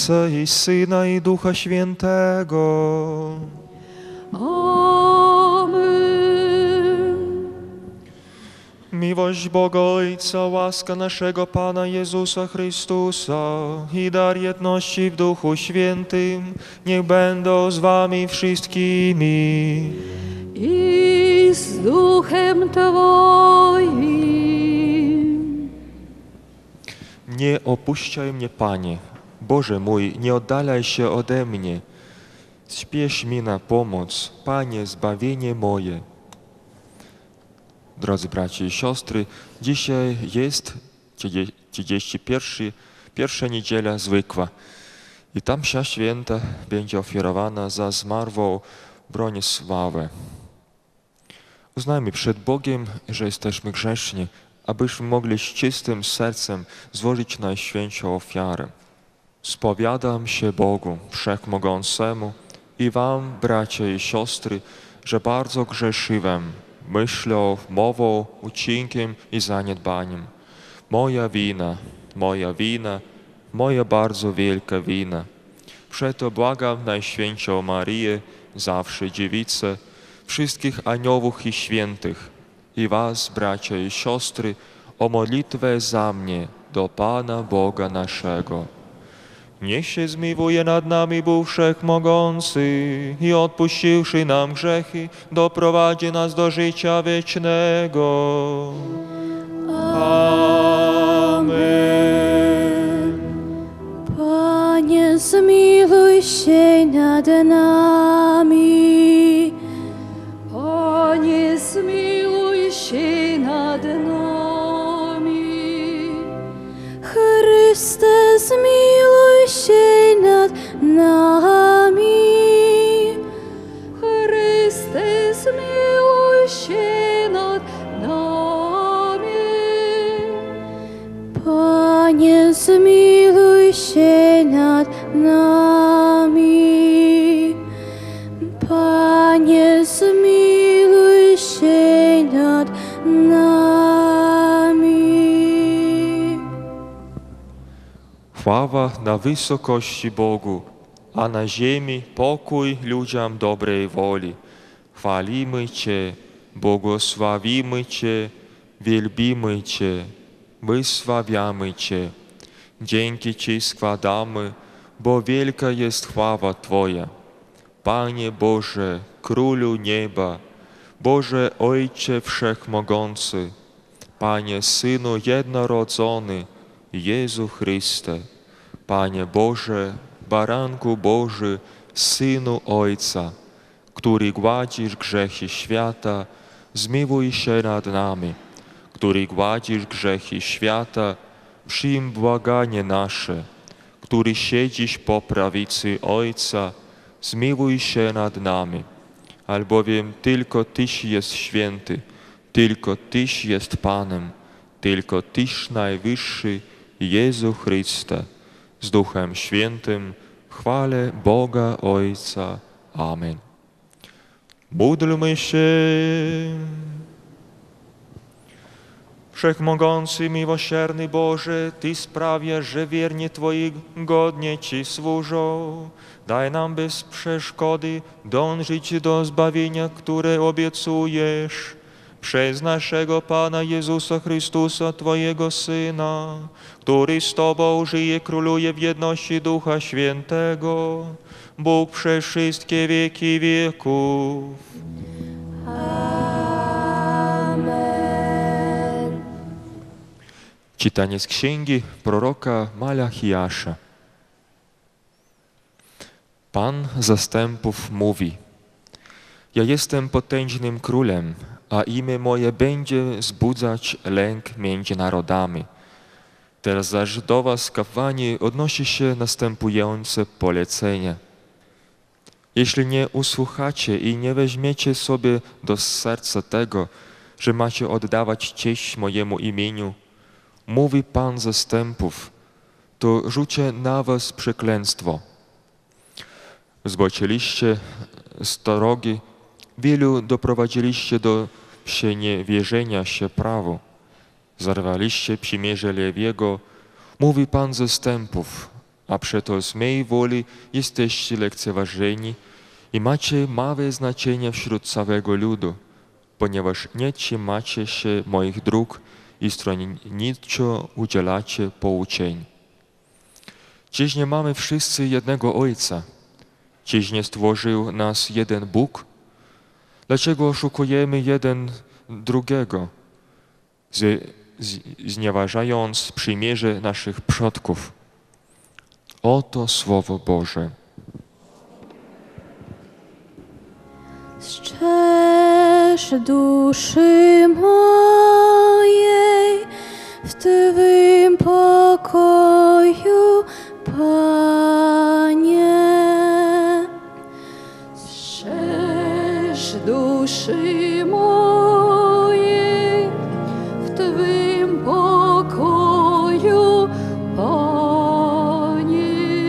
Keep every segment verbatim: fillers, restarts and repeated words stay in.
Ojca i Syna i Ducha Świętego. Amen. Miłość Boga Ojca, łaska naszego Pana Jezusa Chrystusa i dar jedności w Duchu Świętym niech będą z wami wszystkimi. I z duchem Twoim. Nie opuszczaj mnie, Panie, Boże mój, nie oddalaj się ode mnie. Śpiesz mi na pomoc, Panie, zbawienie moje. Drodzy bracia i siostry, dzisiaj jest trzydziesta pierwsza niedziela zwykła i ta msza święta będzie ofiarowana za zmarłą Bronisławę. Uznajmy przed Bogiem, że jesteśmy grzeszni, abyśmy mogli z czystym sercem złożyć najświętszą ofiarę. Spowiadam się Bogu Wszechmogącemu i wam, bracia i siostry, że bardzo grzeszyłem myślą, mową, uczynkiem i zaniedbaniem. Moja wina, moja wina, moja bardzo wielka wina. Przeto błagam Najświętszą Maryję, zawsze Dziewicę, wszystkich aniołów i świętych i was, bracia i siostry, o modlitwę za mnie do Pana Boga naszego. Niech się zmiłuje nad nami Bóg Wszechmogący i odpuściwszy nam grzechy, doprowadzi nas do życia wiecznego. Amen. Panie, zmiłuj się nad nami. Panie, zmiłuj się nad nami. Chryste, zmiłuj się nad nami. Chryste, zmiłuj się nad nami. Panie, zmiłuj się nad nami. Panie, zmiłuj się nad nami. Chwała na wysokości Bogu, a na ziemi pokój ludziom dobrej woli. Chwalimy Cię, błogosławimy Cię, wielbimy Cię, wysławiamy Cię. Dzięki Ci składamy, bo wielka jest chwała Twoja. Panie Boże, Królu nieba, Boże Ojcze Wszechmogący, Panie Synu jednorodzony, Jezu Chryste, Panie Boże, Baranku Boży, Synu Ojca, który gładzisz grzechy świata, zmiłuj się nad nami. Który gładzisz grzechy świata, przyjm błaganie nasze. Który siedzisz po prawicy Ojca, zmiłuj się nad nami. Albowiem tylko Tyś jest święty, tylko Tyś jest Panem, tylko Tyś najwyższy, Jezu Chryste, z Duchem Świętym, chwale Boga Ojca. Amen. Módlmy się. Wszechmogący, miłosierny Boże, Ty sprawiasz, że wierni Twoi godnie Ci służą. Daj nam bez przeszkody dążyć do zbawienia, które obiecujesz. Przez naszego Pana Jezusa Chrystusa, Twojego Syna, który z Tobą żyje, króluje w jedności Ducha Świętego, Bóg przez wszystkie wieki wieków. Amen. Czytanie z księgi proroka Malachiasza. Pan zastępów mówi: Ja jestem potężnym królem, a imię moje będzie wzbudzać lęk między narodami. Teraz zaś do was, kapłani, odnosi się następujące polecenie. Jeśli nie usłuchacie i nie weźmiecie sobie do serca tego, że macie oddawać cześć mojemu imieniu, mówi Pan zastępów, to rzucę na was przekleństwo. Zboczyliście z drogi, wielu doprowadziliście do przeniewierzenia się prawu. Zarwaliście przymierze Lewiego, mówi Pan zastępów, a przeto z mej woli jesteście lekceważeni i macie małe znaczenie wśród całego ludu, ponieważ nie trzymacie się moich dróg i stronniczo udzielacie pouczeń. Czyż nie mamy wszyscy jednego Ojca? Czyż nie stworzył nas jeden Bóg? Dlaczego oszukujemy jeden drugiego, z, z, znieważając przymierze naszych przodków? Oto Słowo Boże. Strzeż duszy mojej w Twym pokoju, Panie. Strzeż duszy mojej w Twym pokoju, Panie.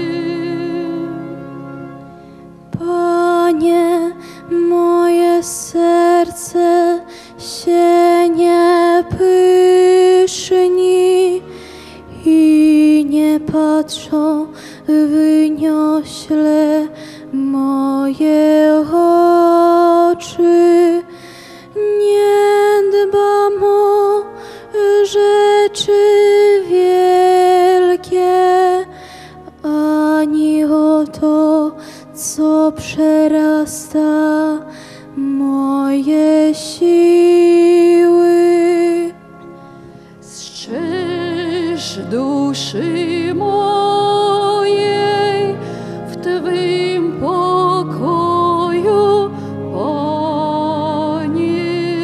Panie, moje serce się nie pyszni i nie patrzą wyniośle moje oczy. Nie dbam o rzeczy wielkie, ani o to, co przerasta moje siły. Strzeż duszy mojej w Twym pokoju, Panie.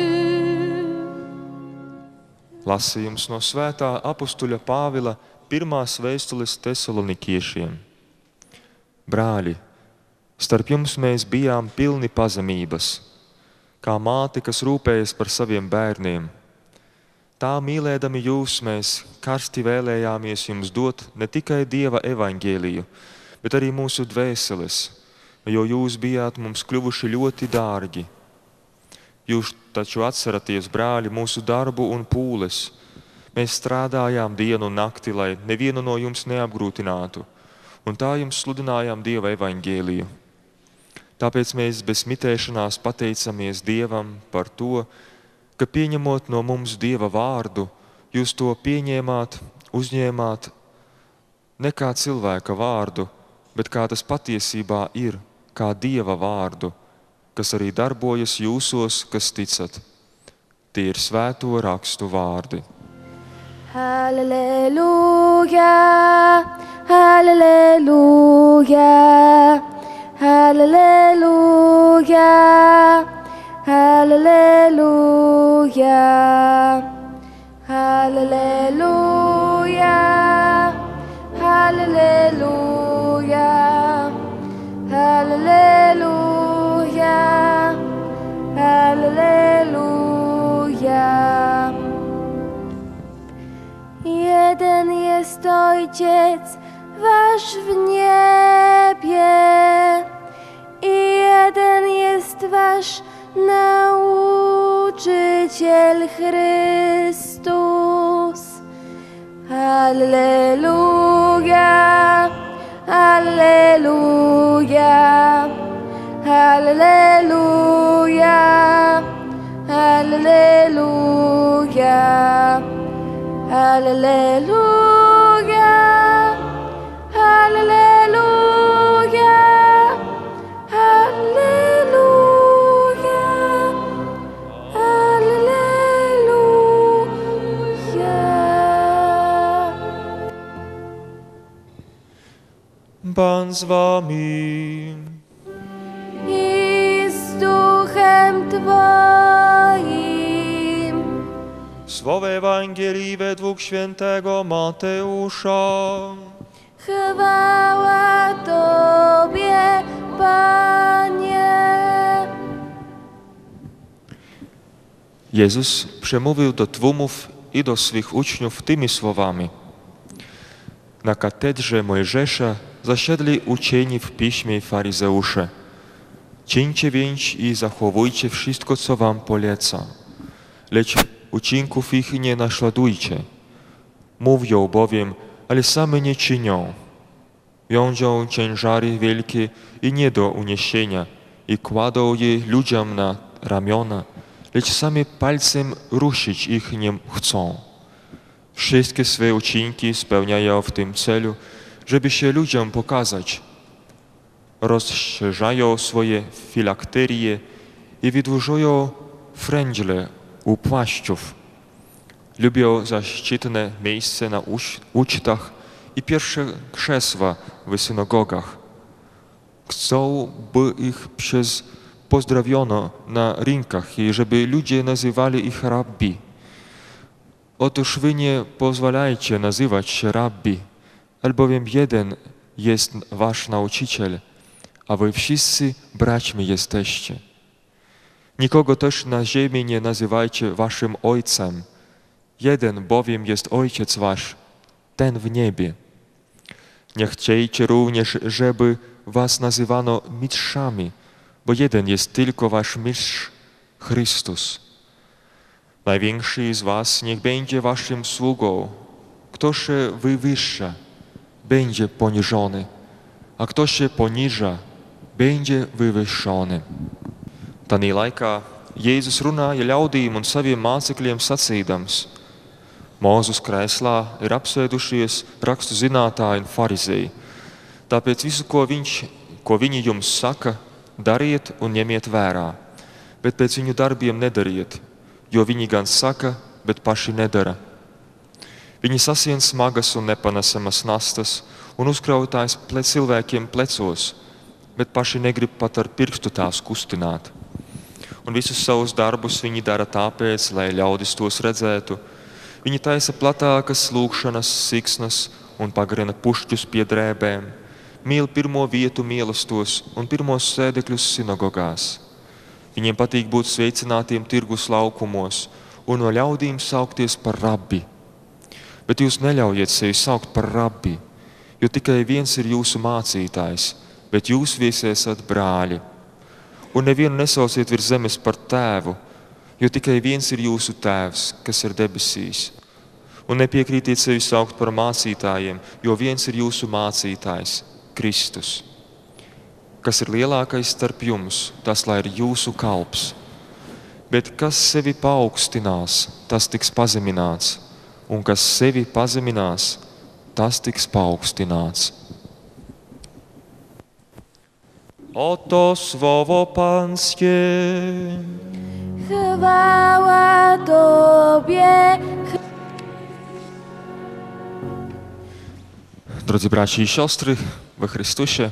Lasījums no svētā apustuļa Pāvila pirmās vēstules tesalonikiešiem. Brāļi, starp jums mēs bijām pilni pazemības, kā māte, kas rūpējas par saviem bērniem. Tā mīlēdami jūs, mēs karsti vēlējāmies jums dot ne tikai Dieva evaņģēliju, bet arī mūsu dvēseles, jo jūs bijāt mums kļuvuši ļoti dārgi. Jūs taču atceraties, brāļi, mūsu darbu un pūles. Mēs strādājām dienu un nakti, lai nevienu no jums neapgrūtinātu, un tā jums sludinājām Dieva evaņģēliju. Tāpēc mēs bez mitēšanās pateicamies Dievam par to, ka pieņemot no mums Dieva vārdu, jūs to pieņēmāt, uzņēmāt ne kā cilvēka vārdu, bet kā tas patiesībā ir, kā Dieva vārdu, kas arī darbojas jūsos, kas ticat. Tie ir svēto rakstu vārdi. Halleluja, halleluja, halleluja, halleluja, halleluja, halleluja, halleluja, halleluja. Jeden jest Ojciec wasz w niebie i jeden jest wasz nauczyciel Chrystus. Alleluja, alleluja, alleluja, alleluja. Halleluja, halleluja, halleluja, halleluja. Pan z wami. I z duchem Twoim. Słowo Ewangelii według świętego Mateusza. Chwała Tobie, Panie. Jezus przemówił do tłumów i do swych uczniów tymi słowami. Na katedrze Mojżesza zasiedli uczeni w piśmie i faryzeusze. Czyńcie więc i zachowujcie wszystko, co wam poleca. Lecz uczynków ich nie naśladujcie. Mówią bowiem, ale same nie czynią. wiążą ciężary wielkie i nie do uniesienia i kładą je ludziom na ramiona, lecz sami palcem ruszyć ich nie chcą. Wszystkie swe uczynki spełniają w tym celu, żeby się ludziom pokazać. Rozszerzają swoje filakterie i wydłużają frędzle u płaszczów. Lubią zaszczytne miejsca na ucztach i pierwsze krzesła w synagogach. Chcą, by ich przez pozdrowiono na rynkach i żeby ludzie nazywali ich rabbi. Otóż wy nie pozwalajcie nazywać się rabbi, albowiem jeden jest wasz nauczyciel, a wy wszyscy braćmi jesteście. Nikogo też na ziemi nie nazywajcie waszym ojcem, jeden bowiem jest ojciec wasz, ten w niebie. Nie chciejcie również, żeby was nazywano mistrzami, bo jeden jest tylko wasz mistrz, Chrystus. Największy z was niech będzie waszym sługą. Kto się wywyższa, będzie poniżony, a kto się poniża, będzie wywyższony. Tanī laikā Jēzus runāja ļaudīm un saviem mācekļiem sacīdams: Mūzes krēslā ir apsēdušies rakstu zinātāji un farizēji. Tāpēc visu, ko, viņš, ko viņi jums saka, dariet un ņemiet vērā, bet pēc viņu darbiem nedariet, jo viņi gan saka, bet paši nedara. Viņi sasien smagas un nepanesamas nastas un uzkrautājs ple cilvēkiem plecos, bet paši negrib pat ar pirkstu tās kustināt. Un visus savus darbus viņi dara tāpēc, lai ļaudis tos redzētu. Viņi taisa platākas lūgšanas, siksnas un pagarina pušķus pie drēbēm, mīl pirmo vietu mīlestos un pirmos sēdekļus sinagogās. Viņiem patīk būt sveicinātiem tirgus laukumos un no ļaudīm saukties par rabbi. Bet jūs neļaujiet sevi saukt par rabbi, jo tikai viens ir jūsu mācītājs, bet jūs visi esat brāļi. Un nevienu nesauciet virs zemes par tēvu, jo tikai viens ir jūsu tēvs, kas ir debesīs. Un nepiekrītiet sevi saukt par mācītājiem, jo viens ir jūsu mācītājs, Kristus. Kas ir lielākais starp jums, tas lai ir jūsu kalps. Bet kas sevi paaugstinās, tas tiks pazemināts, un kas sevi pazeminās, tas tiks paaugstināts. Oto słowo Pańskie. Chwała Tobie. Drodzy bracia i siostry we Chrystusie,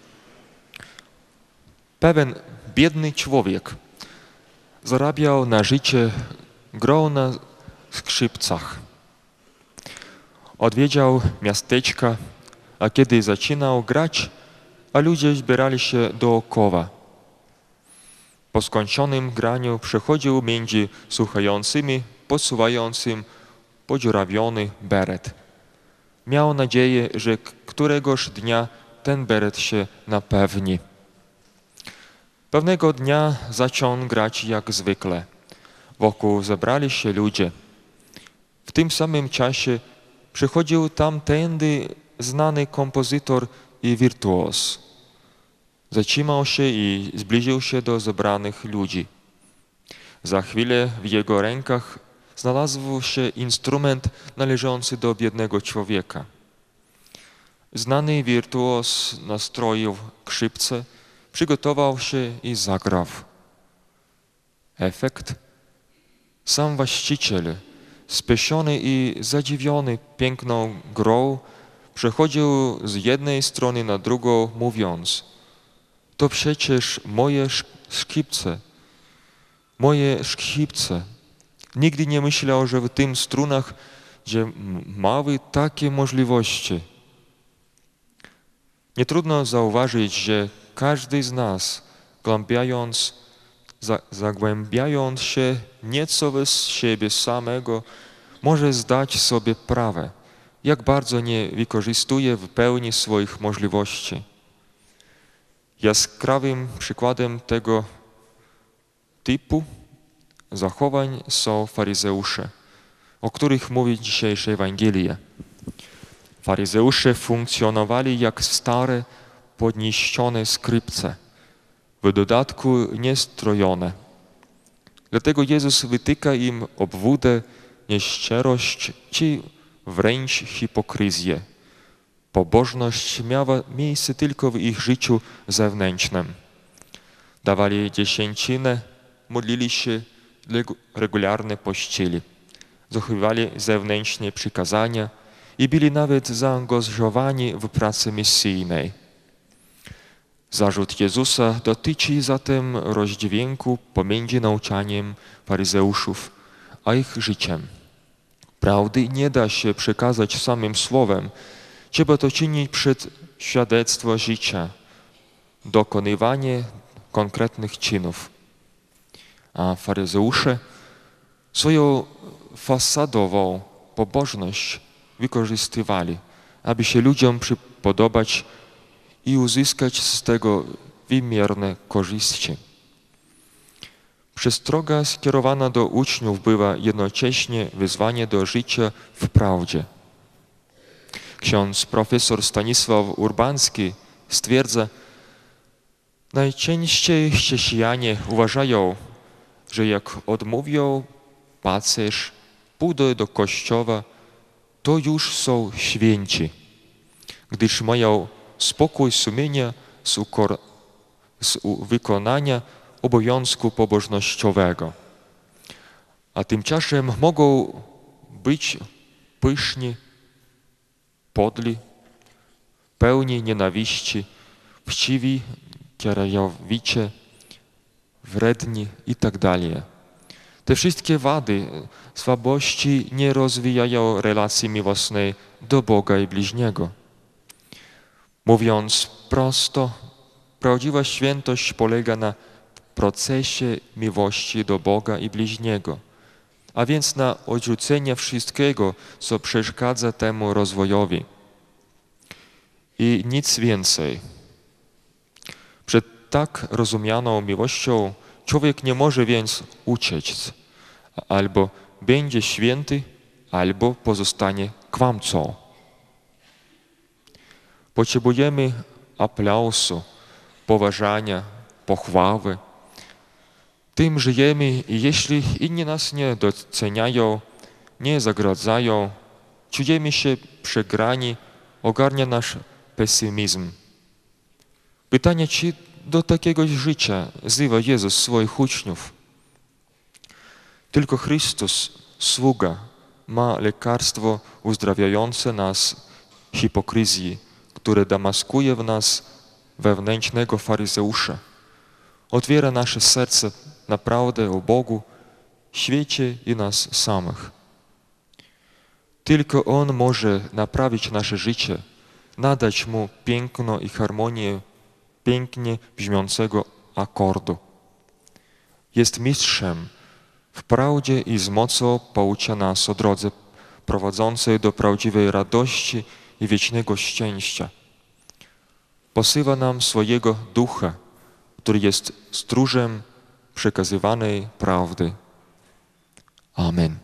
pewien biedny człowiek zarabiał na życie grał na skrzypcach. Odwiedział miasteczka, a kiedy zaczynał grać, a ludzie zbierali się dookoła. Po skończonym graniu przechodził między słuchającymi, posuwającym podziurawiony beret. Miał nadzieję, że któregoś dnia ten beret się napewni. Pewnego dnia zaczął grać jak zwykle. Wokół zebrali się ludzie. W tym samym czasie przychodził tamtędy znany kompozytor i wirtuoz. Zatrzymał się i zbliżył się do zebranych ludzi. Za chwilę w jego rękach znalazł się instrument należący do biednego człowieka. Znany wirtuoz nastroił skrzypce, przygotował się i zagrał. Efekt? Sam właściciel, spieszony i zadziwiony piękną grą, przechodził z jednej strony na drugą, mówiąc: to przecież moje skrzypce, moje skrzypce. Nigdy nie myślał, że w tym strunach, gdzie mały takie możliwości. Nie trudno zauważyć, że każdy z nas, głębiając, za, zagłębiając się nieco w siebie samego, może zdać sobie sprawę, jak bardzo nie wykorzystuje w pełni swoich możliwości. Jaskrawym przykładem tego typu zachowań są faryzeusze, o których mówi dzisiejsza Ewangelia. Faryzeusze funkcjonowali jak stare, podniesione skrzypce, w dodatku niestrojone. Dlatego Jezus wytyka im obłudę, nieszczerość czy wręcz hipokryzję. Pobożność miała miejsce tylko w ich życiu zewnętrznym. Dawali dziesięcinę, modlili się, regularnie pościli, zachowywali zewnętrzne przykazania i byli nawet zaangażowani w pracę misyjnej. Zarzut Jezusa dotyczy zatem rozdźwięku pomiędzy nauczaniem faryzeuszów a ich życiem. Prawdy nie da się przekazać samym słowem, trzeba to czynić przed świadectwo życia, dokonywanie konkretnych czynów. A faryzeusze swoją fasadową pobożność wykorzystywali, aby się ludziom przypodobać i uzyskać z tego wymierne korzyści. Przestroga skierowana do uczniów była jednocześnie wyzwanie do życia w prawdzie. Ksiądz profesor Stanisław Urbański stwierdza, najczęściej chrześcijanie uważają, że jak odmówią pacerz, pójdą do kościoła, to już są święci, gdyż mają spokój sumienia z, ukor- z wykonania obowiązku pobożnościowego. A tymczasem mogą być pyszni, podli, pełni nienawiści, chciwi, kierowicie, wredni i tak dalej. Te wszystkie wady, słabości nie rozwijają relacji miłosnej do Boga i bliźniego. Mówiąc prosto, prawdziwa świętość polega na procesie miłości do Boga i bliźniego, a więc na odrzuceniu wszystkiego, co przeszkadza temu rozwojowi. I nic więcej. Przed tak rozumianą miłością człowiek nie może więc uciec. Albo będzie święty, albo pozostanie kłamcą. Potrzebujemy aplausu, poważania, pochwały. Tym żyjemy i jeśli inni nas nie doceniają, nie zagradzają, czujemy się przegrani, ogarnia nasz pesymizm. Pytanie, czy do takiego życia wzywa Jezus swoich uczniów? Tylko Chrystus, sługa, ma lekarstwo uzdrawiające nas hipokryzji, które damaskuje w nas wewnętrznego faryzeusza. Otwiera nasze serce na prawdę o Bogu, świecie i nas samych. Tylko On może naprawić nasze życie, nadać mu piękno i harmonię pięknie brzmiącego akordu. Jest mistrzem w prawdzie i z mocą poucza nas o drodze prowadzącej do prawdziwej radości i wiecznego szczęścia. Posyła nam swojego ducha, który jest stróżem przekazywanej prawdy. Amen.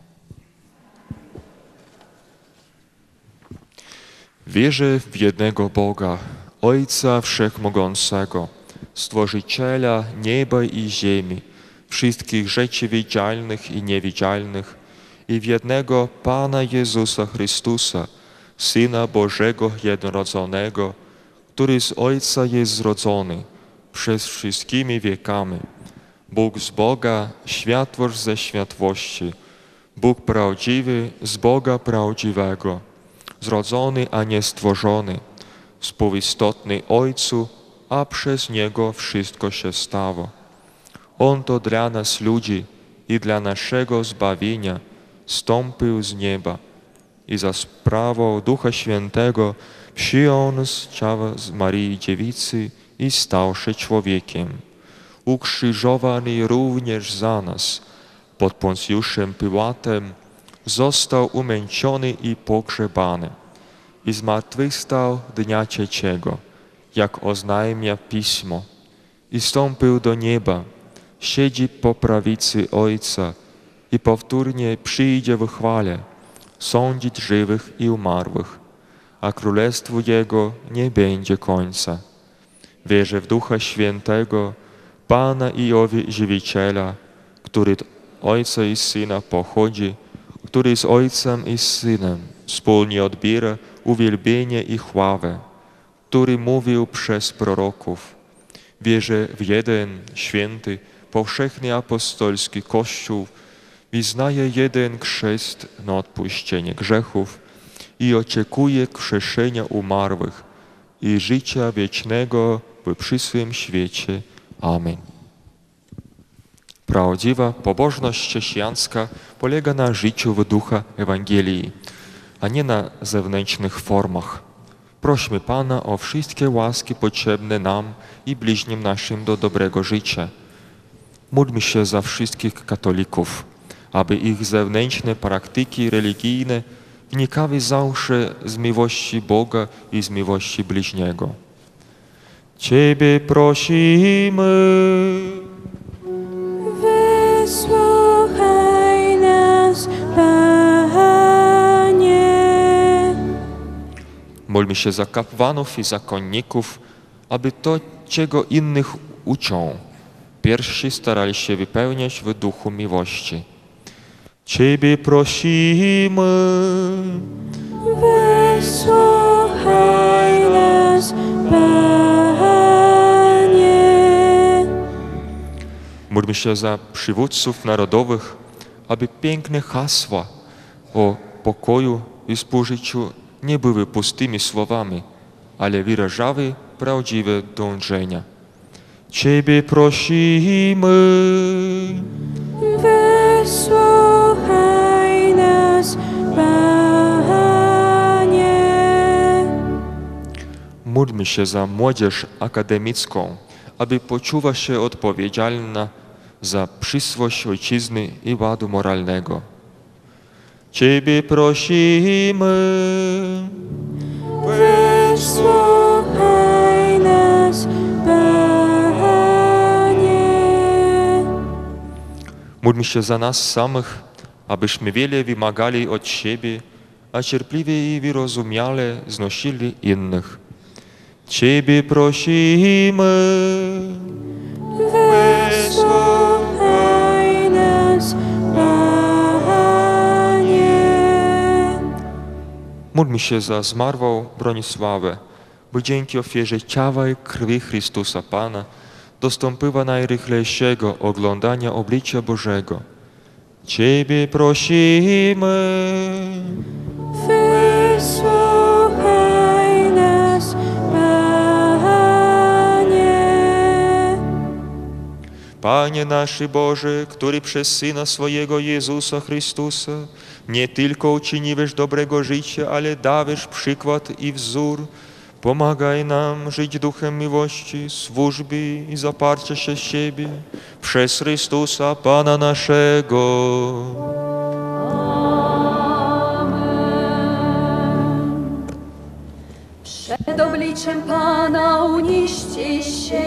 Wierzę w jednego Boga, Ojca Wszechmogącego, Stworzyciela nieba i ziemi, wszystkich rzeczy widzialnych i niewidzialnych, i w jednego Pana Jezusa Chrystusa, Syna Bożego jednorodzonego, który z Ojca jest zrodzony przez wszystkimi wiekami, Bóg z Boga, światłość ze światłości, Bóg prawdziwy z Boga prawdziwego, zrodzony, a nie stworzony, współistotny Ojcu, a przez Niego wszystko się stało. On to dla nas ludzi i dla naszego zbawienia stąpił z nieba i za sprawą Ducha Świętego przyjął z ciała z Maryi Dziewicy i stał się człowiekiem. Ukrzyżowany również za nas, pod Poncjuszem Piłatem, został umęczony i pogrzebany i zmartwychwstał dnia trzeciego, jak oznajmia Pismo, i stąpił do nieba, siedzi po prawicy Ojca i powtórnie przyjdzie w chwale sądzić żywych i umarłych, a królestwu Jego nie będzie końca. Wierzę w Ducha Świętego, Pana i Żywiciela, który od Ojca i Syna pochodzi, który z Ojcem i Synem wspólnie odbiera uwielbienie i chwałę, który mówił przez proroków. Wierzę w jeden, święty, powszechny apostolski Kościół, wyznaję jeden chrzest na odpuszczenie grzechów i oczekuję krzeszenia umarłych i życia wiecznego w przyszłym świecie. Amen. Prawdziwa pobożność chrześcijańska polega na życiu w ducha Ewangelii, a nie na zewnętrznych formach. Prośmy Pana o wszystkie łaski potrzebne nam i bliźnim naszym do dobrego życia. Módlmy się za wszystkich katolików, aby ich zewnętrzne praktyki religijne wynikały zawsze z miłości Boga i z miłości bliźniego. Ciebie prosimy. Wysłuchaj nas, Panie. Módlmy się za kapłanów i zakonników, aby to, czego innych uczą, pierwsi starali się wypełniać w duchu miłości. Ciebie prosimy. Wysłuchaj nas, Panie. Módlmy się za przywódców narodowych, aby piękne hasła o pokoju i współżyciu nie były pustymi słowami, ale wyrażały prawdziwe dążenia. Ciebie prosimy. Wysłuchaj nas, Panie. Módlmy się za młodzież akademicką, aby poczuła się odpowiedzialna za przyszłość ojczyzny i ładu moralnego. Ciebie prosimy. Wysłuchaj nas, Panie. Módlmy się za nas samych, abyśmy wiele wymagali od siebie, a cierpliwie i wyrozumiale znosili innych. Ciebie prosimy. Wysłuchaj nas, Panie. Módlmy się za zmarłą Bronisławę, by dzięki ofierze ciała i krwi Chrystusa Pana dostąpiła najrychlejszego oglądania oblicza Bożego. Ciebie prosimy. Wysłuchaj nas, Panie. Panie nasz Boże, który przez Syna swojego Jezusa Chrystusa nie tylko uczyniłeś dobrego życia, ale dałeś przykład i wzór, pomagaj nam żyć duchem miłości, służby i zaparcia się siebie przez Chrystusa Pana naszego. Przed obliczem Pana uniście się.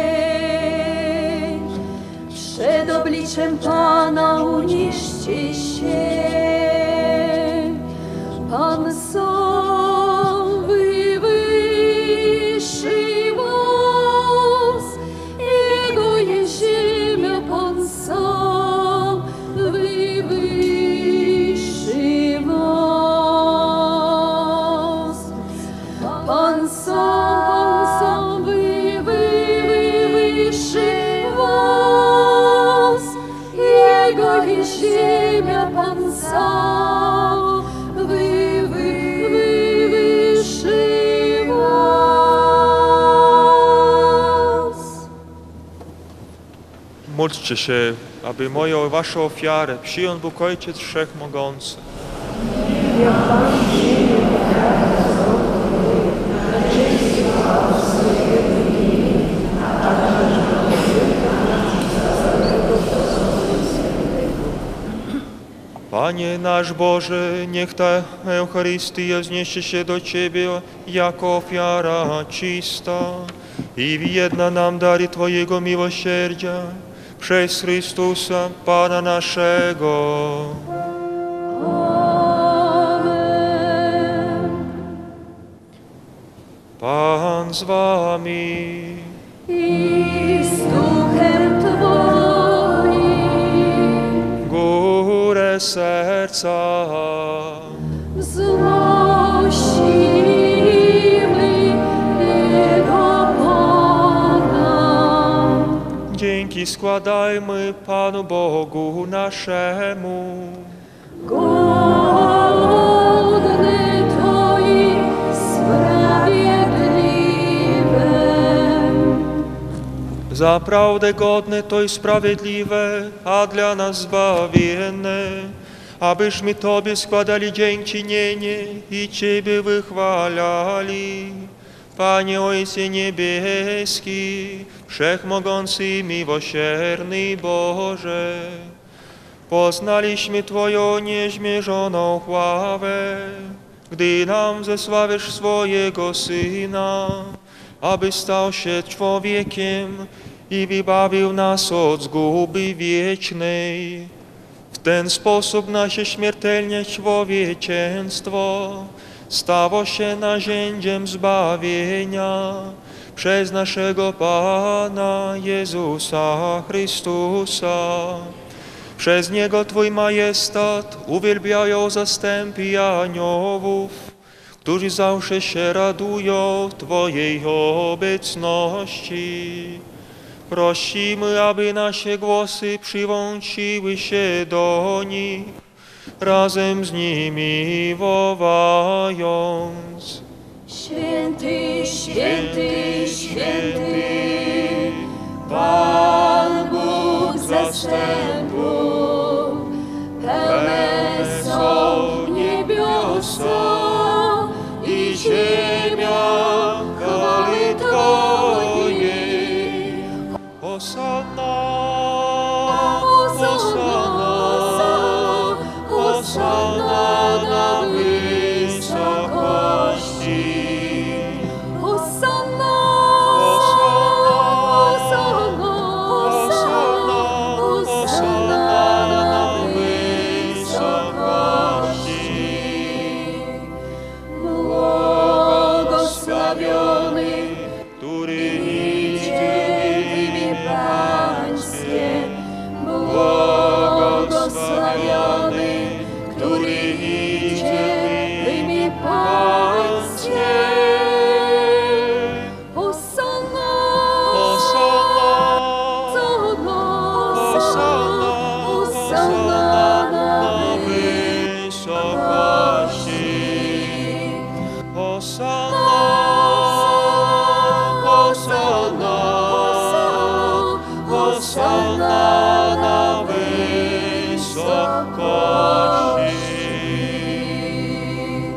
Przed obliczem Pana uniście się. Pan sam wywyższy was, Jego jest ziemia, Pan sam wywyższy was. Pan sam, sam wywyższy was, Jego jest ziemia, Pan sam wywyższy was. Módlcie się, aby moją waszą ofiarę przyjął Bóg Ojciec Wszechmogący. Panie nasz Boże, niech ta Eucharystia zniesie się do Ciebie jako ofiara czysta i wyjedna nam dary Twojego miłosierdzia przez Chrystusa Pana naszego. Amen. Pan z wami. I z duchem Twoim. Górę serca. Wznosimy Jego Pana. Dzięki składajmy Panu Bogu naszemu. Godny to i sprawiedliwe. Zaprawdę godne to i sprawiedliwe, a dla nas zbawienne, abyśmy Tobie składali dziękczynienie i Ciebie wychwalali. Panie Ojcze Niebieski, Wszechmogący i miłosierny Boże, poznaliśmy Twoją niezmierzoną chwałę, gdy nam zesławisz swojego Syna, aby stał się człowiekiem i wybawił nas od zguby wiecznej. W ten sposób nasze śmiertelne człowieczeństwo stało się narzędziem zbawienia przez naszego Pana Jezusa Chrystusa. Przez Niego Twój majestat uwielbiają zastępy aniołów, którzy zawsze się radują w Twojej obecności. Prosimy, aby nasze głosy przyłączyły się do nich, razem z nimi wołając. Święty, święty, święty, Pan Bóg zastępów, pełne są niebiosa i ziemia chwały Twojej. Hosanna, Hosanna, Hosanna na wysokości. Hosanna, Hosanna, Hosanna, Hosanna na wysokości. Błogosławiony, który idzie w imię Pańskie, błogosławiony, który idzie w imię Pańskie. Hosanna, Hosanna, Hosanna, Hosanna na wysokości. Hosanna, Hosanna, Hosanna na wysokości.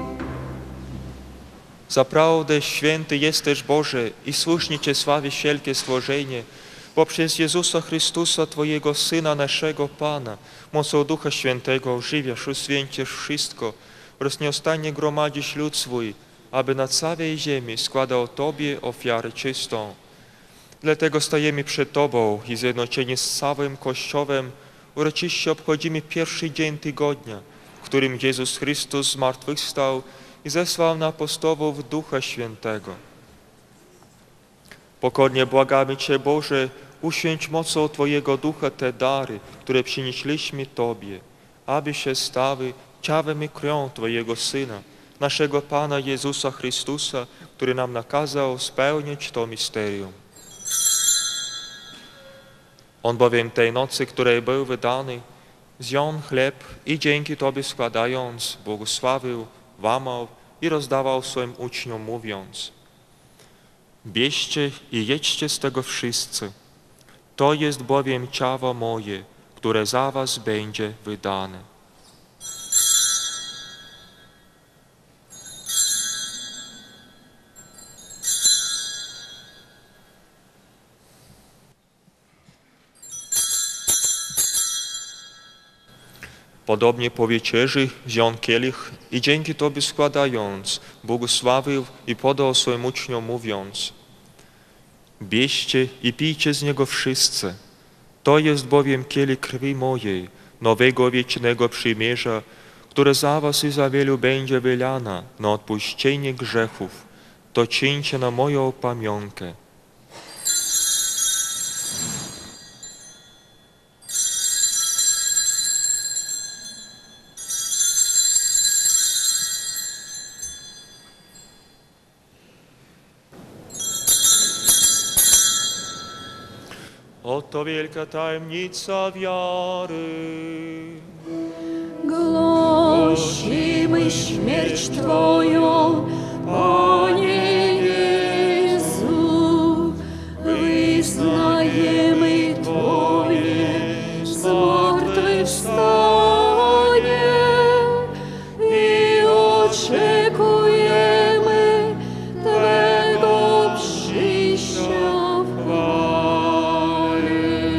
Zaprawdę święty jesteś Boże i słusznie Cię sławi wszelkie stworzenie, poprzez Jezusa Chrystusa, Twojego Syna, naszego Pana, mocą Ducha Świętego ożywiasz, uświęcisz wszystko oraz nieustannie gromadzisz lud swój, aby na całej ziemi składał Tobie ofiarę czystą. Dlatego stajemy przed Tobą i zjednoczeni z całym Kościołem uroczyście obchodzimy pierwszy dzień tygodnia, w którym Jezus Chrystus zmartwychwstał i zesłał na apostołów Ducha Świętego. Pokornie błagamy Cię, Boże, uświęć mocą Twojego Ducha te dary, które przynieśliśmy Tobie, aby się stały ciałem i krwią Twojego Syna, naszego Pana Jezusa Chrystusa, który nam nakazał spełnić to misterium. On bowiem tej nocy, której był wydany, wziął chleb i dzięki Tobie składając, błogosławił, łamał i rozdawał swoim uczniom, mówiąc: bierzcie i jedźcie z tego wszyscy. To jest bowiem ciało moje, które za was będzie wydane. Podobnie po wieczerzy wziął kielich i dzięki Tobie składając, błogosławił i podał swoim uczniom, mówiąc: bierzcie i pijcie z niego wszyscy. To jest bowiem kielich krwi mojej, nowego wiecznego przymierza, które za was i za wielu będzie wylana na odpuszczenie grzechów. to czyńcie na moją pamiątkę. Oto wielka tajemnica wiary. Głosimy śmierć Twoją, Panie Jezu, wyznajemy Twoje zmartwychwstanie i oczekujemy Twego przyjścia w chwale.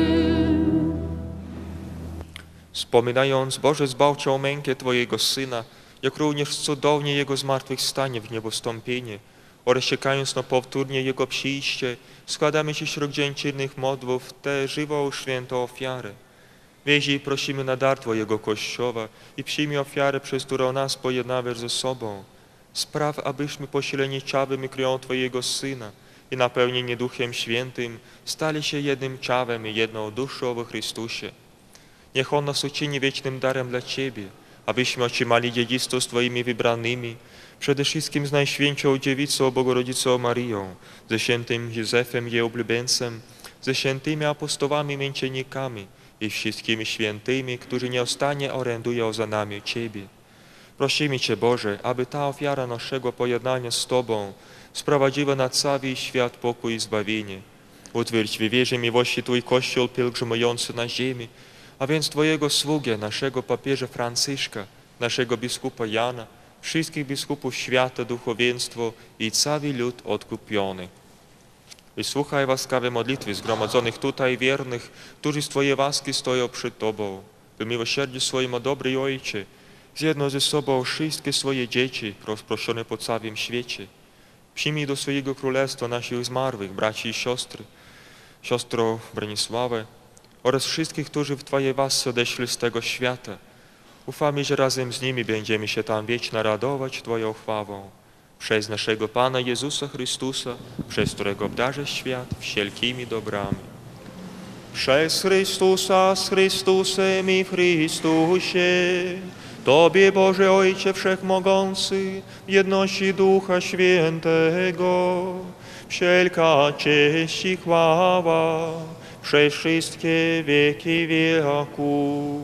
Wspominając Boże zbawczą mękę Twojego Syna, jak również cudownie Jego zmartwychwstanie w niebostąpienie oraz czekając na powtórnie Jego przyjście, składamy Ci wśród dziękczynnych modlów tę żywą, świętą ofiarę. Weź i prosimy na dar Twojego Kościoła i przyjmij ofiarę, przez którą nas pojednawiasz ze sobą. Spraw, abyśmy posileni ciałem i krwią Twojego Syna i napełnieni Duchem Świętym stali się jednym ciałem i jedną duszą we Chrystusie. Niech On nas uczyni wiecznym darem dla Ciebie, abyśmy otrzymali dziedzictwo z Twoimi wybranymi, przede wszystkim z Najświętszą Dziewicą Bogorodzicą Marią, ze świętym Józefem, jej oblubieńcem, ze świętymi apostołami męczennikami i wszystkimi świętymi, którzy nieustannie orędują za nami Ciebie. Prosimy Cię, Boże, aby ta ofiara naszego pojednania z Tobą sprowadziła na cały świat pokój i zbawienie. Utwierdź w wierze miłości Twój Kościół pielgrzymujący na ziemi, a więc Twojego sługę, naszego papieża Franciszka, naszego biskupa Jana, wszystkich biskupów świata, duchowieństwo i cały lud odkupiony. Wysłuchaj łaskawe modlitwy zgromadzonych tutaj wiernych, którzy z Twojej łaski stoją przed Tobą. W miłosierdziu swoim, o dobry Ojcze, zjednocz ze sobą wszystkie swoje dzieci rozproszone po całym świecie. Przyjmij do swojego królestwa naszych zmarłych, braci i siostry, siostrą Bronisławę oraz wszystkich, którzy w Twojej łasce odeszli z tego świata. Ufamy, że razem z nimi będziemy się tam wiecznie radować Twoją chwałą. Przez naszego Pana Jezusa Chrystusa, przez którego obdarzasz świat wszelkimi dobrami. Przez Chrystusa, z Chrystusem i w Chrystusie, Tobie, Boże Ojcze Wszechmogący, w jedności Ducha Świętego, wszelka cześć i chwała, przez wszystkie wieki wieków.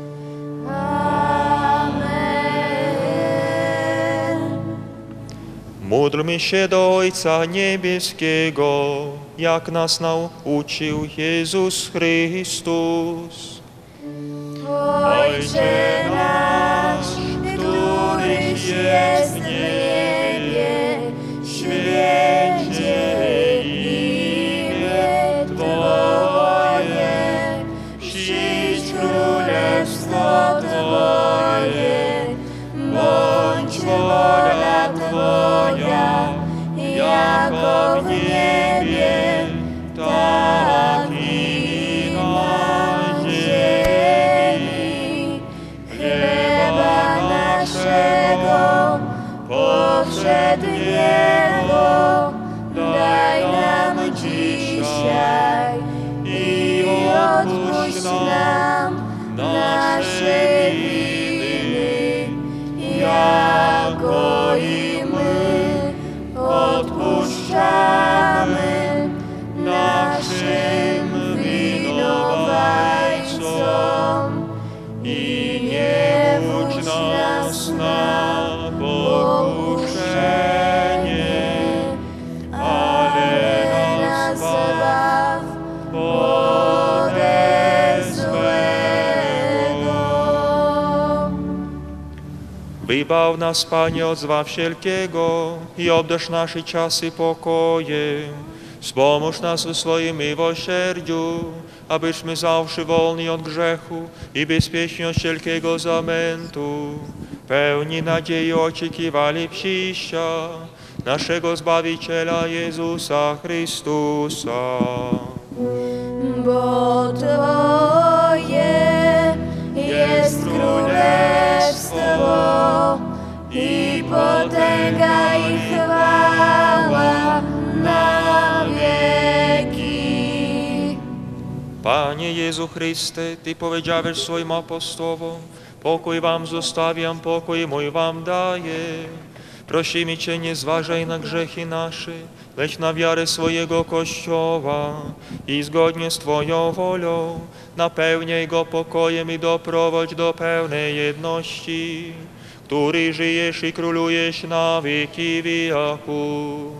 Módlmy się do Ojca Niebieskiego, jak nas nauczył Jezus Chrystus. Ojcze nasz, któryś jest w niebie, święcie imię Twoje, przyjdź królestwo Twoje, bądź wola Twoja, jako w niebie, tak i na ziemi. Chleba naszego powszedniego daj nam dzisiaj i odpuść nam nasze winy, jako i my odpuszczamy naszym winowajcom. I nie wódź nas na pokuszenie, ale nas zbaw ode złego. Wybaw nas, Panie, od zła wszelkiego i obdarz nasze czasy pokojem. Wspomóż nas w swoim miłosierdziu, abyśmy zawsze wolni od grzechu i bezpieczni od wszelkiego zamętu, pełni nadziei oczekiwali przyjścia naszego Zbawiciela Jezusa Chrystusa. Bo Twoje jest królestwo i potęga i chwała Panie Jezu Chryste, Ty powiedziałeś swoim apostołom, pokój wam zostawiam, pokój mój wam daję. Prosimy Cię, nie zważaj na grzechy nasze, lecz na wiarę swojego Kościoła i zgodnie z Twoją wolą napełniaj go pokojem i doprowadź do pełnej jedności, który żyjesz i królujesz na wieki wieków.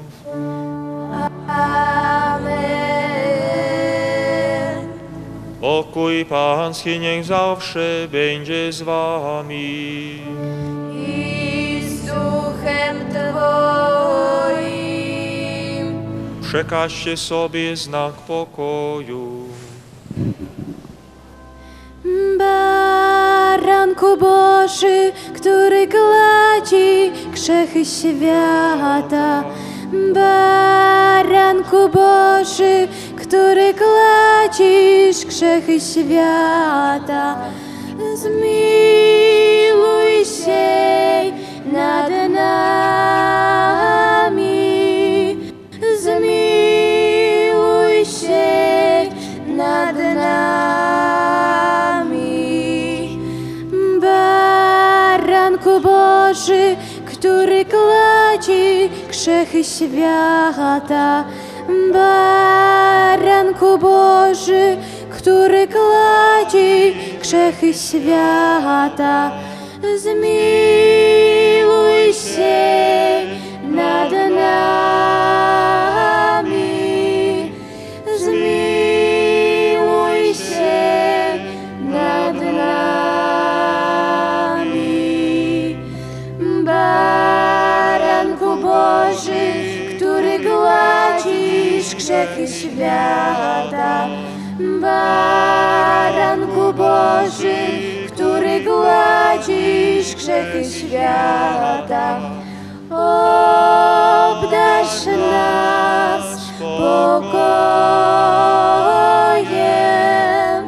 Amen. Pokój Pański niech zawsze będzie z wami. I z duchem Twoim. Przekażcie sobie znak pokoju. Baranku Boży, który gładzi grzechy świata. Baranku Boży, który gladzisz grzechy świata. Zmiłuj się nad nami. Zmiłuj się nad nami. Baranku Boży, który gładzi grzechy świata. Baranku Boży, który gładzi grzechy świata. Zmiłuj się nad nami. Zmiłuj się nad nami. Baranku Boży, który gładzisz grzechy świata. Baranku Boży, który gładzisz grzechy świata. Obdarz nas pokojem.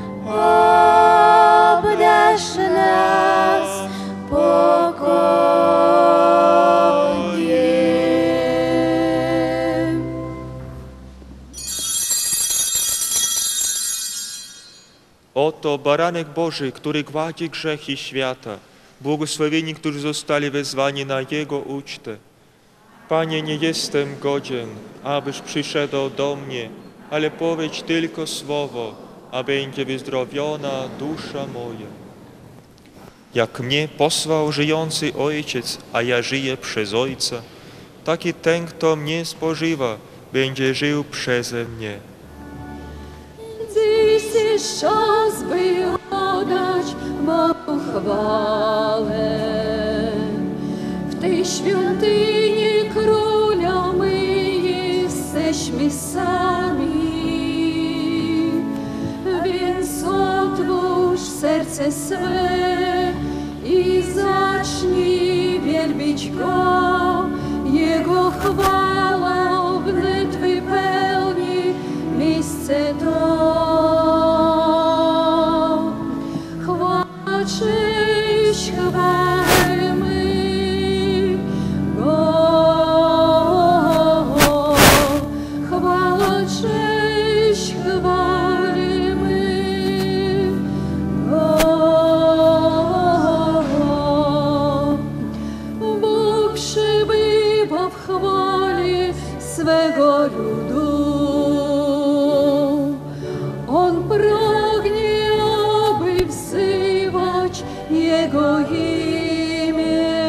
Obdarz nas pokojem. Oto baranek Boży, który gładzi grzechy świata. Błogosławieni, którzy zostali wezwani na Jego ucztę. Panie, nie jestem godzien, abyś przyszedł do mnie, ale powiedz tylko słowo, a będzie wyzdrowiona dusza moja. Jak mnie posłał żyjący Ojciec, a ja żyję przez Ojca, tak i ten, kto mnie spożywa, będzie żył przeze mnie. Dziś jest czas, by oddać Bogu chwałę. W tej świątyni Króla my jesteśmy sami. Więc otwórz serce swe i zacznij wielbić Go. Jego chwała wnet wypełni miejsce to. Chwała, cześć, chwalmy Go. Chwała, cześć, chwalmy Go. Bóg przybywa w chwale swego ludu. On pragnie, aby wzywać Jego imię.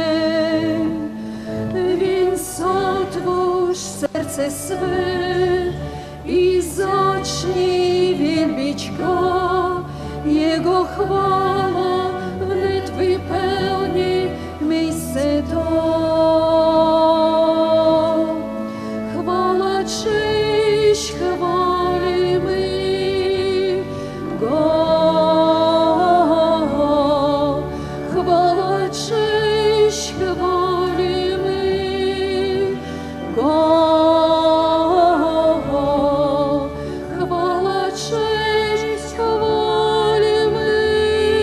Więc otwórz serce swe i zacznij wielbić Go. Jego chwała wnet wypełni miejsce to. Chwała, cześć, chwalmy Go. Chwała, cześć, chwalmy Go. Chwała, cześć, chwalmy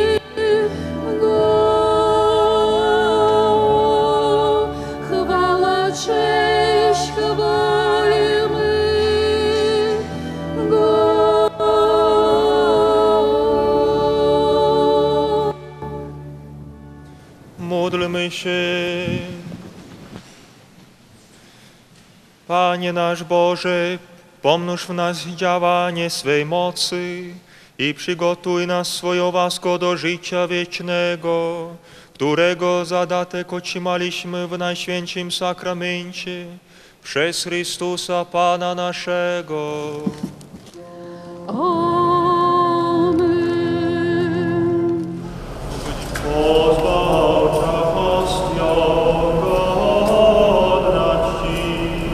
Módlmy się. Panie nasz Boże, pomnóż w nas działanie swej mocy i przygotuj nas swoją łaską do życia wiecznego, którego zadatek otrzymaliśmy w Najświętszym Sakramencie przez Chrystusa Pana naszego. Amen. Pozbawcza hostia godna Ci.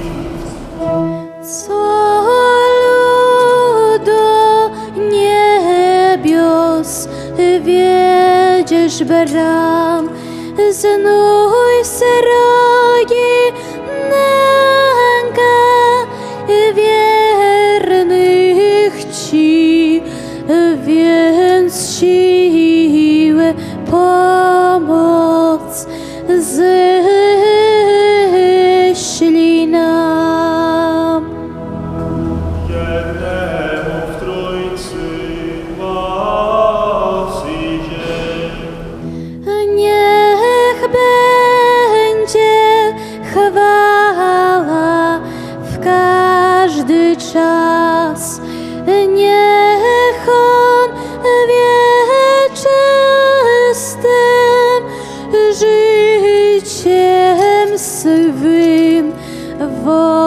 Co do niebios wiedziesz bram, znój srogi nęka wiernych Ci, więc siłę, pomoc ześlij nam. Jednemu w Trójcy was idzie. Niech będzie chwała w każdy czas, niech On wieczystym życiem swym w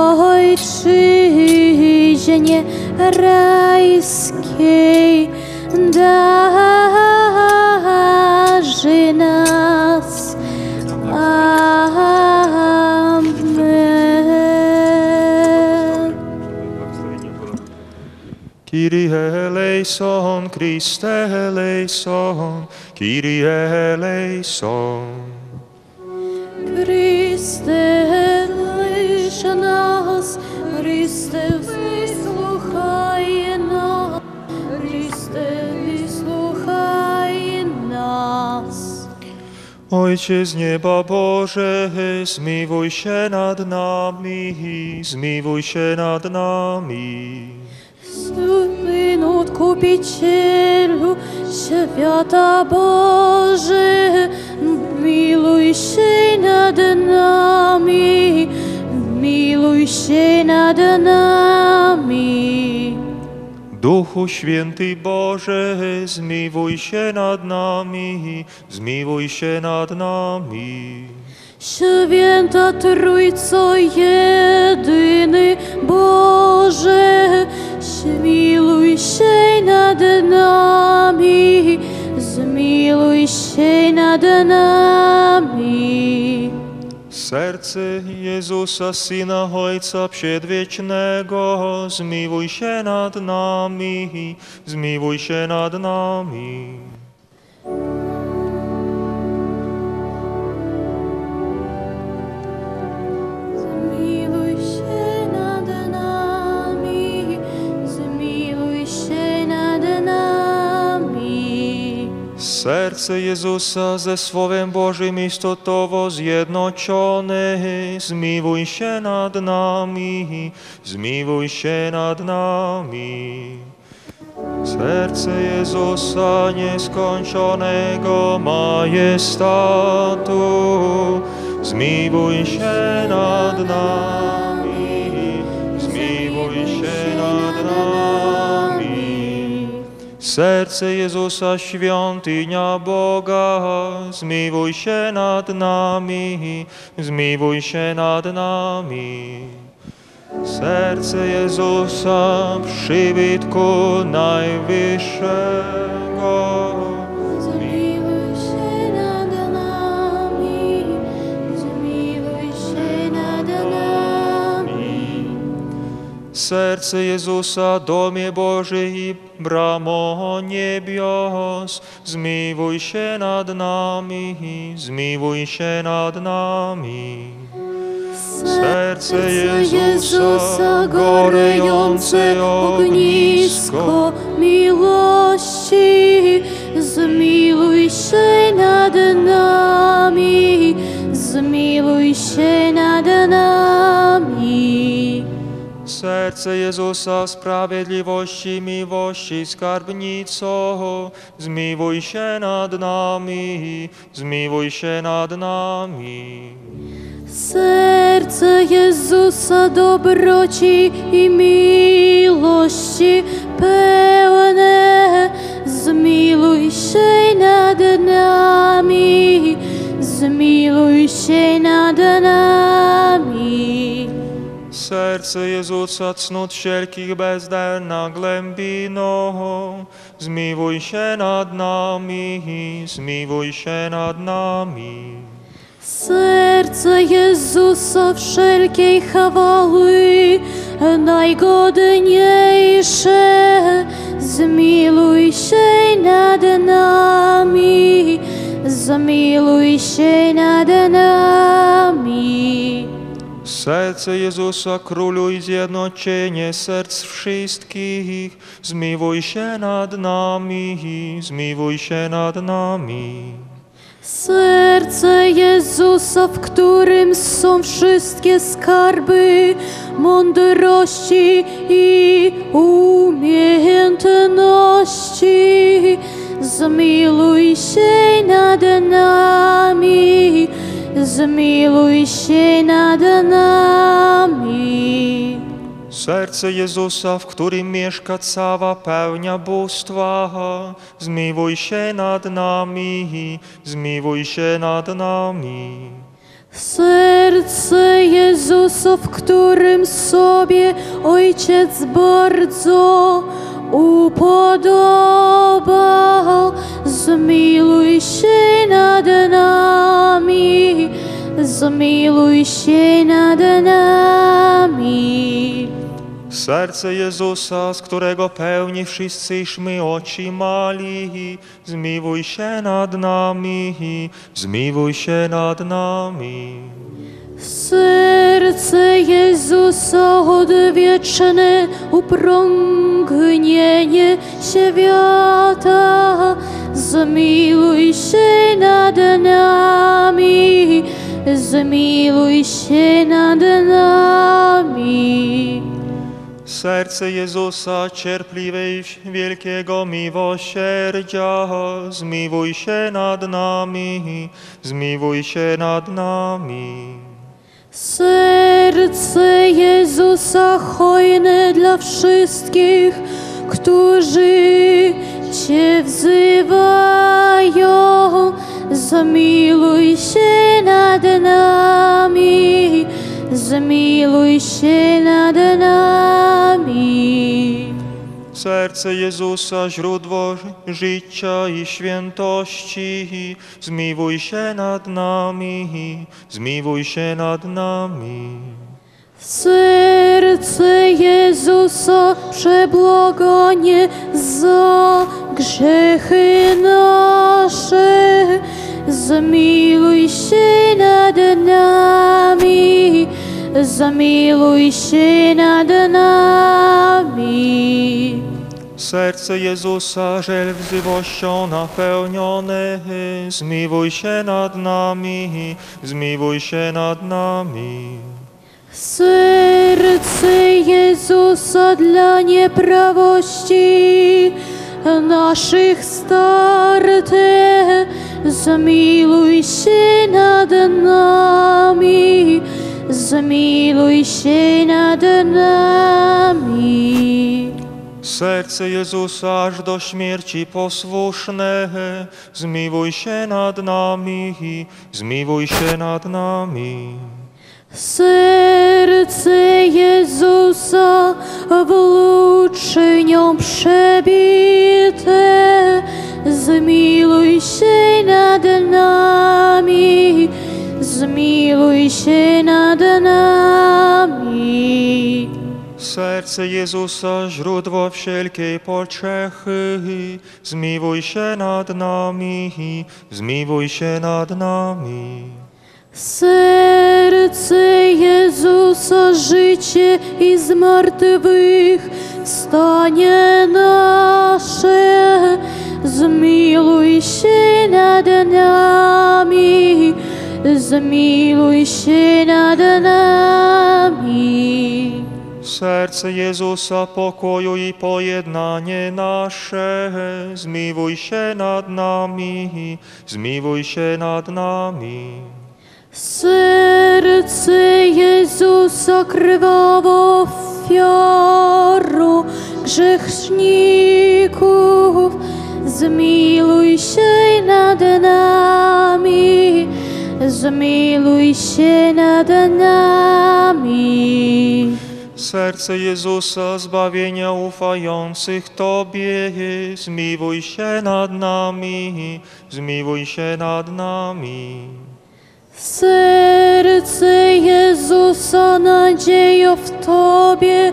ojczyźnie rajskiej darzy nas. Amen. Kyrie eleison, Christe eleison, Kyrie eleison. Chryste, lysz nas, Chryste, wysłuchaj nas, Chryste, wysłuchaj nas. Ojcze z nieba Boże, zmiłuj się nad nami, zmiłuj się nad nami. Synu Odkupicielu świata Boży, miluj się nad nami, miluj się nad nami. Duchu Święty Boże, zmiłuj się nad nami, zmiłuj się nad nami. Święta Trójco jedyny Boże, zmiłuj się nad nami, zmiłuj się nad nami. Serce Jezusa, Syna Ojca Przedwiecznego, zmiłuj się nad nami, zmiłuj się nad nami. Zmiłuj się nad nami, zmiłuj się nad nami. Serce Jezusa ze Słowem Bożym istotowo zjednoczone, zmiłuj się nad nami, zmiłuj się nad nami. Serce Jezusa nieskończonego majestatu, zmiłuj się nad nami, zmiłuj się nad nami. Serce Jezusa, świątynia Boga, zmiłuj się nad nami, zmiłuj się nad nami. Serce Jezusa, przybytku Najwyższego, Zmiłuj się nad nami, zmiłuj się nad nami. serce Jezusa, domie Boży i bramo niebios, zmiłuj się nad nami, zmiłuj się nad nami. Serce Jezusa, gorejące ognisko miłości, zmiłuj się nad nami, zmiłuj się nad nami. Serce Jezusa sprawiedliwości, miłości, skarbnico, zmiłuj się nad nami, zmiłuj się nad nami. Serce Jezusa dobroci i miłości pełne, zmiłuj się nad nami, zmiłuj się nad nami. Serce Jezusa cnót wszelkich bezderna głębino, zmiłuj się nad nami, zmiłuj się nad nami. Serce Jezusa wszelkiej chwały najgodniejsze, zmiłuj się nad nami, zmiłuj się nad nami. Serce Jezusa królu i zjednoczenie serc wszystkich, zmiłuj się nad nami, zmiłuj się nad nami. Serce Jezusa, w którym są wszystkie skarby mądrości i umiejętności, zmiłuj się nad nami, zmiłuj się nad nami. Serce Jezusa, w którym mieszka cała pełnia bóstwa, zmiłuj się nad nami, zmiłuj się nad nami. Serce Jezusa, w którym sobie Ojciec bardzo upodobał, zmiłuj się nad nami, zmiłuj się nad nami. Serce Jezusa, z którego pełni wszyscyśmy otrzymali, zmiłuj się nad nami, zmiłuj się nad nami. Serce Jezusa, odwieczne upragnienie świata, zmiłuj się nad nami, zmiłuj się nad nami. Serce Jezusa, cierpliwej wielkiego miłosierdzia, zmiłuj się nad nami, zmiłuj się nad nami. Serce Jezusa, hojne dla wszystkich, którzy Cię wzywają, zmiłuj się nad nami, zmiłuj się nad nami. Serce Jezusa, źródło życia i świętości, zmiłuj się nad nami, zmiłuj się nad nami. Serce Jezusa, przebłaganie za grzechy nasze, zmiłuj się nad nami, zmiłuj się nad nami. Serce Jezusa, żelwzywością napełnione, zmiłuj się nad nami, zmiłuj się nad nami. Serce Jezusa, dla nieprawości naszych starte, zmiłuj się nad nami, zmiłuj się nad nami. Serce Jezusa, aż do śmierci posłuszne, zmiłuj się nad nami, zmiłuj się nad nami. Serce Jezusa, włócznią przebite, zmiłuj się nad nami, zmiłuj się nad nami. Serce Jezusa, źródło wszelkiej pociechy, zmiłuj się nad nami, zmiłuj się nad nami. Serce Jezusa, życie i zmartwych stanie nasze, zmiłuj się nad nami, zmiłuj się nad nami. serce Jezusa, pokoju i pojednanie nasze, zmiłuj się nad nami, zmiłuj się nad nami. Serce Jezusa, krwawą ofiaru grzeszników, zmiłuj się nad nami, zmiłuj się nad nami. Serce Jezusa, zbawienia ufających Tobie, zmiłuj się nad nami, zmiłuj się nad nami. Serce Jezusa, nadzieja w Tobie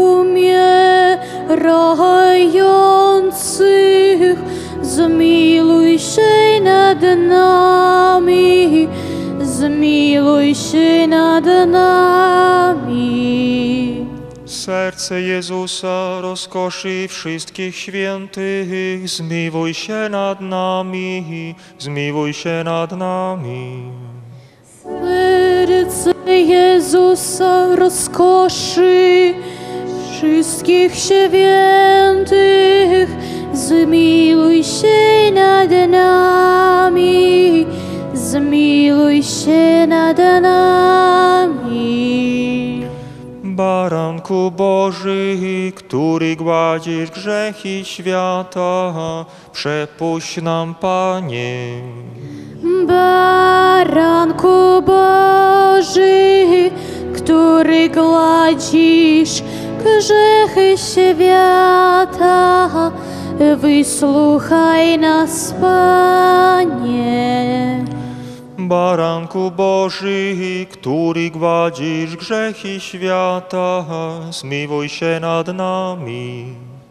umierających, zmiłuj się nad nami, zmiłuj się nad nami. Serce Jezusa, rozkoszy wszystkich świętych, zmiłuj się nad nami, zmiłuj się nad nami. Serce Jezusa, rozkoszy wszystkich świętych, zmiłuj się nad nami, zmiłuj się nad nami. Baranku Boży, który gładzisz grzechy świata, przepuść nam, Panie. Baranku Boży, który gładzisz grzechy świata, wysłuchaj nas, Panie. Baranku Boży, który gładzisz grzechy świata, zmiłuj się nad nami.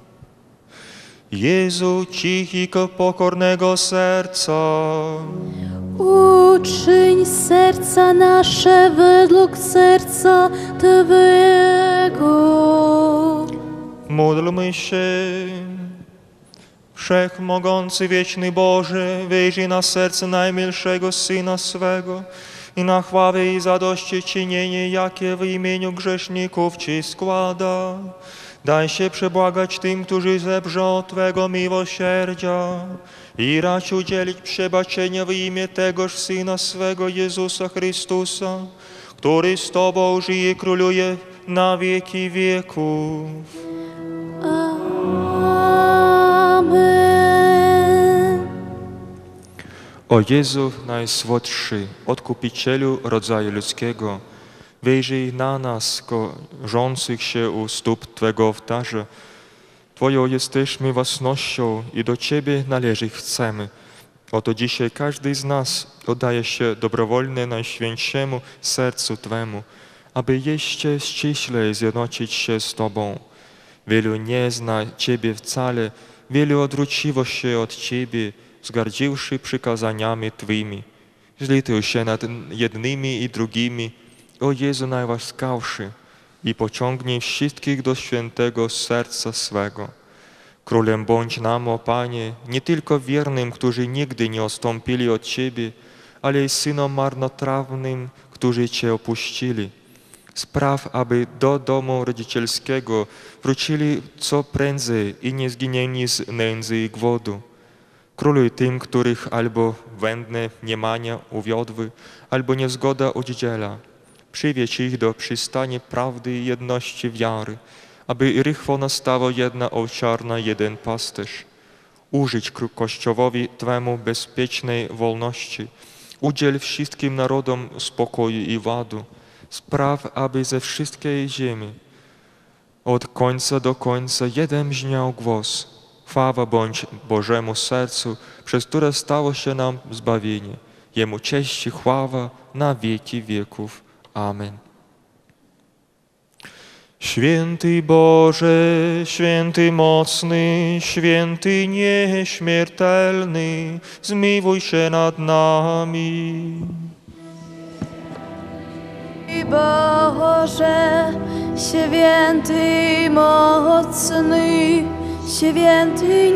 Jezu, cichy, pokornego serca, uczyń serca nasze według serca Twego. módlmy się. Wszechmogący, wieczny Boże, wyjrzyj na serce najmilszego Syna swego i na chwałę i zadośćuczynienie, jakie w imieniu grzeszników Ci składa. Daj się przebłagać tym, którzy zebrzą Twego miłosierdzia i racz udzielić przebaczenia w imię tegoż Syna swego Jezusa Chrystusa, który z Tobą żyje i króluje na wieki wieków. Amen. O Jezu, najsłodszy, Odkupicielu rodzaju ludzkiego, wyjrzyj na nas, korzących się u stóp Twego ołtarza. Twoją jesteśmy własnością i do Ciebie należeć chcemy. Oto dzisiaj każdy z nas oddaje się dobrowolnie Najświętszemu sercu Twemu, aby jeszcze ściślej zjednoczyć się z Tobą. Wielu nie zna Ciebie wcale, wielu odwróciło się od Ciebie, zgardziwszy przykazaniami Twymi. Zlituj się nad jednymi i drugimi, o Jezu najłaskawszy, i pociągnij wszystkich do świętego serca swego. Królem bądź nam, o Panie, nie tylko wiernym, którzy nigdy nie odstąpili od Ciebie, ale i synom marnotrawnym, którzy Cię opuścili. Spraw, aby do domu rodzicielskiego wrócili co prędzej i nie zginęli z nędzy i głodu. Króluj tym, których albo wędne niemania uwiodły, albo niezgoda oddziela. Przywieź ich do przystani prawdy i jedności wiary, aby rychło nastała jedna owczarna, jeden pasterz. Użyć Kościołowi Twemu bezpiecznej wolności. Udziel wszystkim narodom spokoju i ładu. Spraw, aby ze wszystkiej ziemi od końca do końca jeden brzmiał głos. Chwała bądź Bożemu sercu, przez które stało się nam zbawienie. Jemu cześć i chwała na wieki wieków. Amen. Święty Boże, święty mocny, święty nieśmiertelny, zmiłuj się nad nami. Boże, święty mocny, święty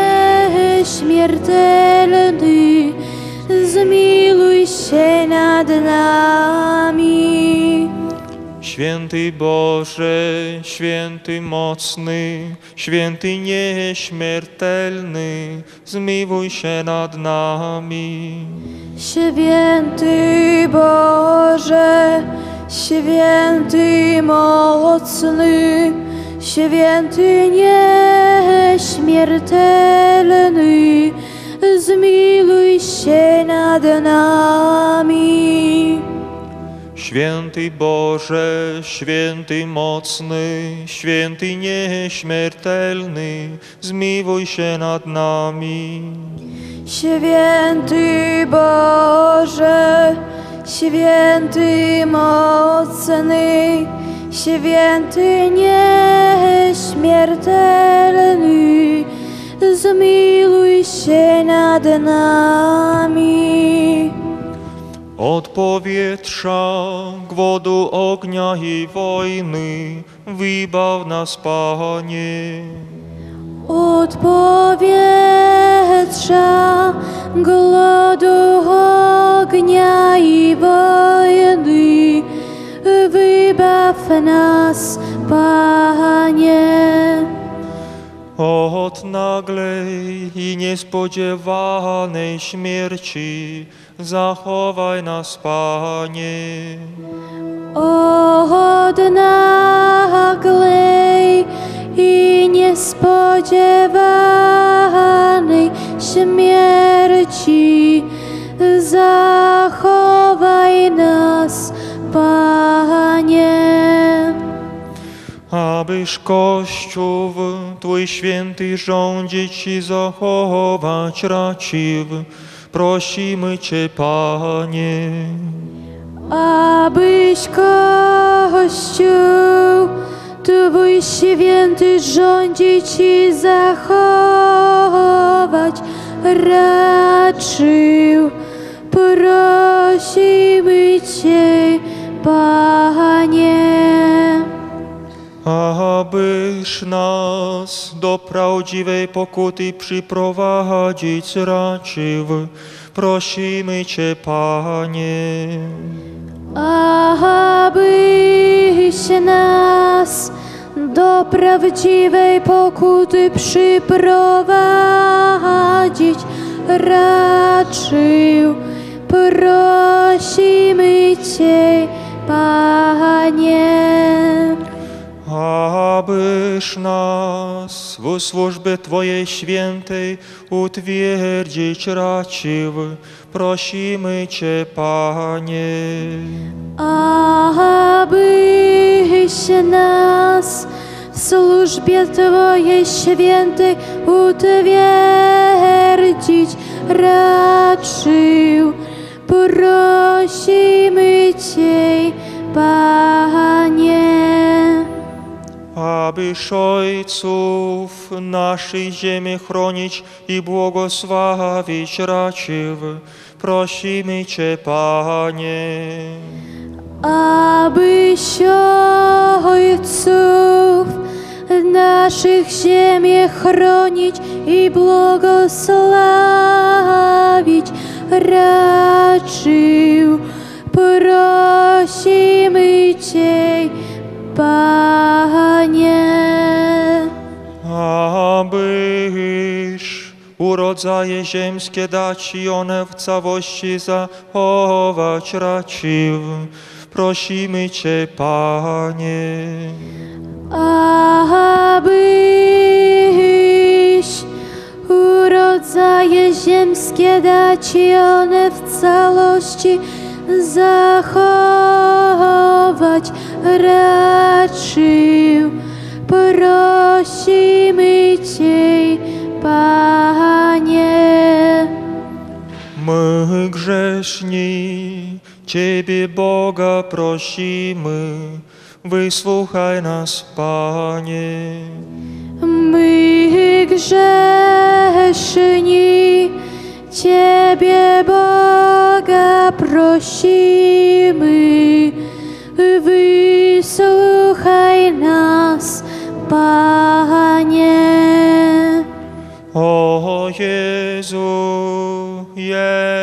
nieśmiertelny, zmiłuj się nad nami. Święty Boże, święty mocny, święty nieśmiertelny, zmiłuj się nad nami. Święty Boże, święty mocny, święty nieśmiertelny, zmiłuj się nad nami. Święty Boże, święty mocny, święty nieśmiertelny, zmiłuj się nad nami. Święty Boże, święty mocny, święty nieśmiertelny, zmiłuj się nad nami. Od powietrza, głodu, ognia i wojny, wybaw nas, Panie. Od powietrza, głodu, ognia i wojny, wybaw nas, Panie. Od nagłej i niespodziewanej śmierci zachowaj nas, Panie. Od nagłej i niespodziewanej śmierci zachowaj nas, Panie. Abyś Kościół Twój święty rządzić i zachować raczył, prosimy Cię, Panie. Abyś Kościół Twój święty rządzić i zachować raczył, prosimy Cię, Panie. Abyś nas do prawdziwej pokuty przyprowadzić raczył, prosimy Cię, Panie. Abyś nas do prawdziwej pokuty przyprowadzić raczył, prosimy Cię, Panie. Abyś nas w służbie Twojej świętej utwierdzić raczył, prosimy Cię, Panie. Abyś nas w służbie Twojej świętej utwierdzić raczył, prosimy Cię, Panie. Abyś ojców naszej ziemi chronić i błogosławić raczył, prosimy Cię, Panie. Abyś ojców naszych ziemi chronić i błogosławić raczył, prosimy Cię, Panie. Abyś urodzaje ziemskie dać i one w całości zachować raczył, prosimy Cię, Panie. Abyś urodzaje ziemskie dać i one w całości zachować raczył, prosimy Cię, Panie. My grzeszni Ciebie, Boga, prosimy, wysłuchaj nas, Panie. My grzeszni Ciebie, Boga, prosimy, wysłuchaj nas, Panie. O Jezu,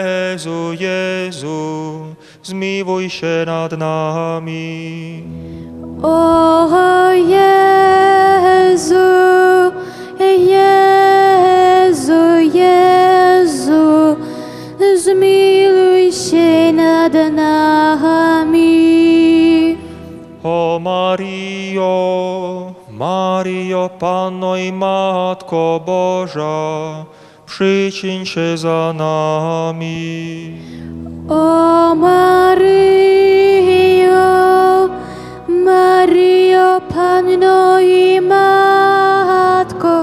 Jezu, Jezu, zmiłuj się nad nami. O Jezu, Jezu, Jezu, zmiluj się nad nami. O Mario, Mario, Panno i Matko Boża, przyczyń się za nami. O Maryjo, Maryjo, Panno i Matko